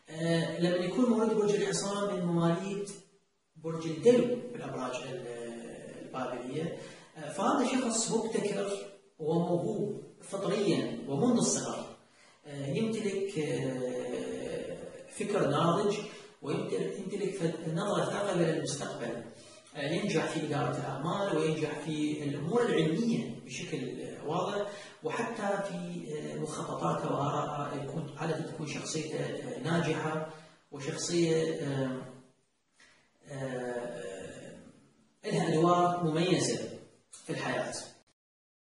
لما يكون مواليد برج الحصان من مواليد برج الدلو في الأبراج البابلية، فهذا شخص مبتكر وموهوب فطريا ومنذ الصغر، يمتلك فكر ناضج ويمتلك نظرة ثاقبة للمستقبل، ينجح في إدارة الأعمال وينجح في الأمور العلمية بشكل واضح، وحتى في مخططاته وآرائه عادة تكون شخصيته ناجحة وشخصية لها أدوار مميزة في الحياة.